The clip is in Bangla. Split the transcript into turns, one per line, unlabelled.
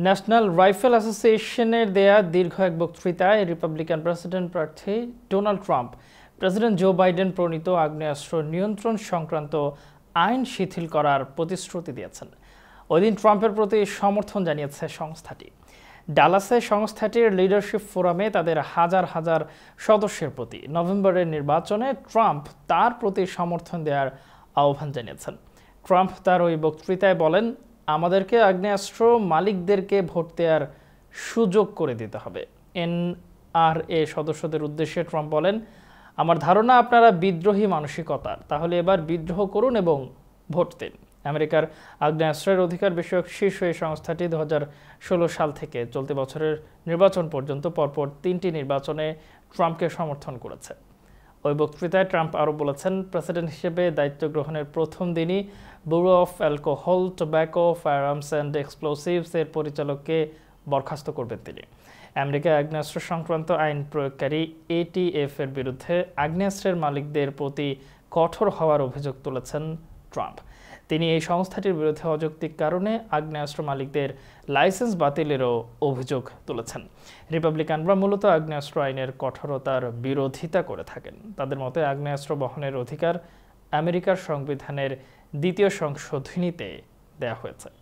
ন্যাশনাল রাইফেল অ্যাসোসিয়েশনের দেয়া দীর্ঘ এক বক্তৃতায় রিপাবলিকান প্রেসিডেন্ট প্রার্থী Donald Trump president Joe Biden প্রণীত আগ্নেয়াস্ত্র নিয়ন্ত্রণ সংক্রান্ত আইন শিথিল করার প্রতিশ্রুতি দিয়েছেন। ওই দিন ট্রাম্পের প্রতি সমর্থন জানিয়েছে সংস্থাটি। ডালাসে সংস্থাটির লিডারশিপ ফোরামে তাদের হাজার হাজার সদস্যের প্রতি নভেম্বরের নির্বাচনে ট্রাম্প তার প্রতি সমর্থন দেওয়ার আহ্বান জানিয়েছেন। ট্রাম্প তার ওই বক্তৃতায় বলেন, আমাদেরকে আগ্নেয়াস্ত্র মালিকদেরকে ভোট দেওয়ার সুযোগ করে দিতে হবে। এনআরএ সদস্যদের উদ্দেশ্যে ট্রাম্প বলেন, আমার ধারণা আপনারা বিদ্রোহী মানসিকতার, তাহলে এবার বিদ্রোহ করুন এবং ভোট দিন। আমেরিকার আগ্নেয়াস্ত্রের অধিকার বিষয়ক শীর্ষ এই সংস্থাটি 2016 সাল থেকে চলতি বছরের নির্বাচন পর্যন্ত পরপর 3টি নির্বাচনে ট্রাম্পকে সমর্থন করেছে। ওই বক্তৃতায় ট্রাম্প আরও বলেছেন, প্রেসিডেন্ট হিসেবে দায়িত্ব গ্রহণের প্রথম দিনই Bureau of Alcohol, Tobacco, Firearms and Explosives এর পরিচালককে বরখাস্ত করবেন তিনি। আমেরিকায় আগ্নেয়াস্ত্র সংক্রান্ত আইন প্রয়োগকারী এটিএফ এর বিরুদ্ধে আগ্নেয়াস্ত্রের মালিকদের প্রতি কঠোর হওয়ার অভিযোগ তুলেছেন ট্রাম্প। তিনি এই সংস্থাটির বিরুদ্ধে অযৌক্তিক কারণে আগ্নেয়াস্ত্র মালিকদের লাইসেন্স বাতিলেরও অভিযোগ তুলেছেন। রিপাবলিকানরা মূলত আগ্নেয়াস্ত্র আইনের কঠোরতার বিরোধিতা করে থাকেন। তাদের মতে আগ্নেয়াস্ত্র বহনের অধিকার আমেরিকার সংবিধানের 2য় সংশোধনীতে দেয়া হয়েছে।